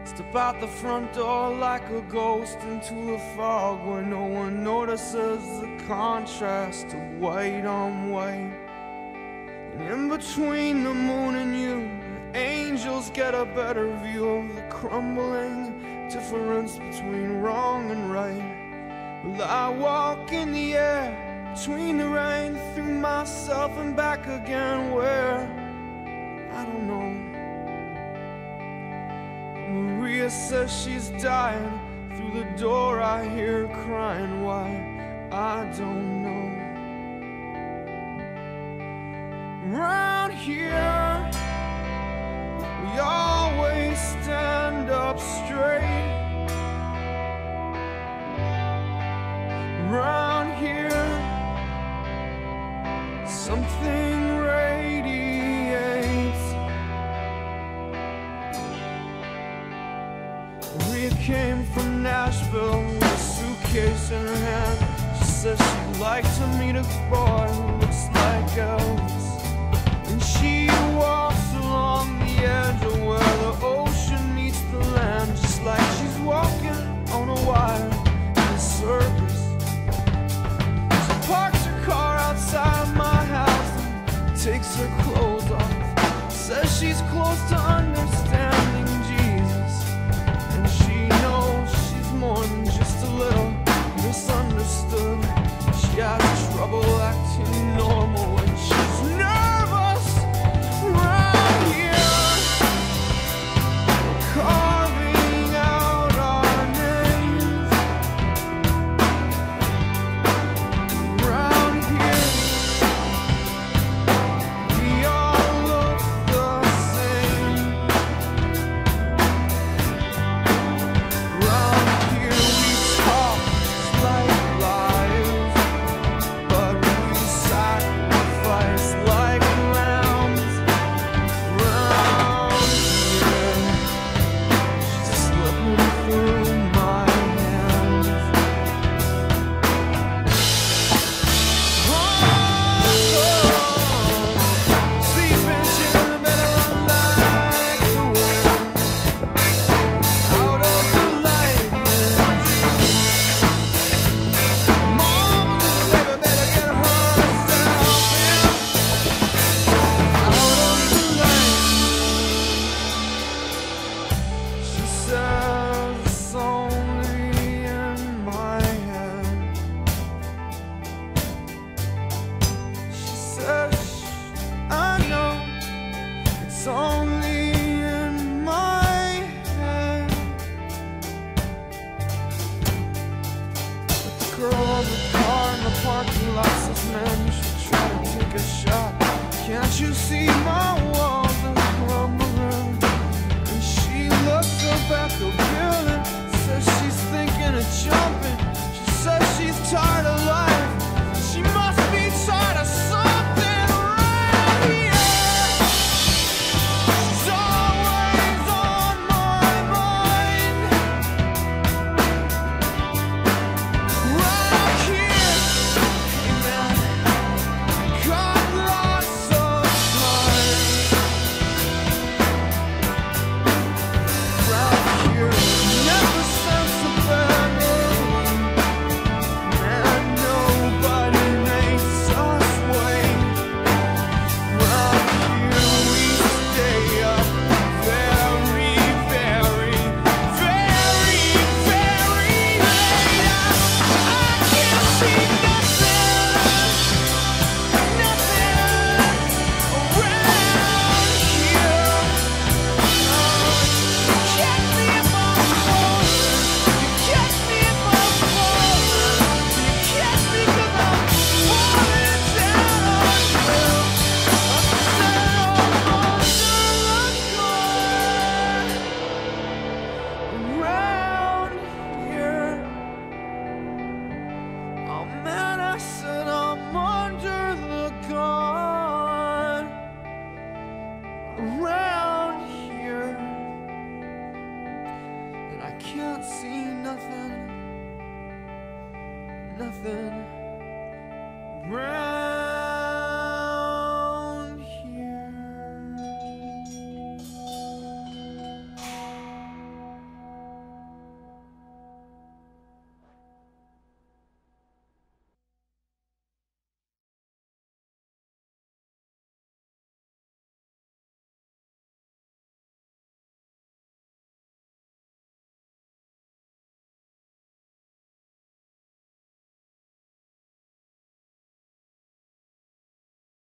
Step out the front door like a ghost into a fog where no one notices the contrast of white on white. And in between the moon and you, the angels get a better view of the crumbling difference between wrong and right. Well, I walk in the air between the rain, through myself and back again, where I don't know. Maria says she's dying. Through the door I hear her crying. Why? I don't know. Round here we always stand up straight. Round here something radiates. Maria came from Nashville with a suitcase in her hand. She says she'd like to meet a boy who looks like Elvis. And she walks along the edge of where the ocean meets the land, just like she's walking on a wire in a circus. She parks her car outside my house and takes her clothes off. Says she's close to understanding Jesus, and she knows she's more than just a little misunderstood. She has trouble acting normal when she's nervous. Round here, carving out our names. Round here, we all look the same. Round here we talk just like liars, but we sacrifice like lambs. Round here, she's slipping through my hands. Sleeping, chilling, better run like the wind, out of the light. Mom, baby, better get herself in, out of the light. She says it's only in my head. She says, I know it's only in my head. But the girl on the car in the parking lot says, man, you should try to take a shot. Can't you see my walls are crumbling? And she looks up at the building, says she's thinking of jumping. She says she's tired of life. She must be tired of something right here. She's always on my mind. Right here, amen. Got lots of time. Round here, never sense of family. Man, nobody makes us wait. Round here we stay up very, very, very, very late. I can't see nothing around here. Catch me if I'm falling. You catch me if I'm falling. You catch me 'cause I'm falling down on you. I'm set up under the gun. Around here, oh man, I said I'm under the gun. Around here, and I can't see nothing, nothing. Round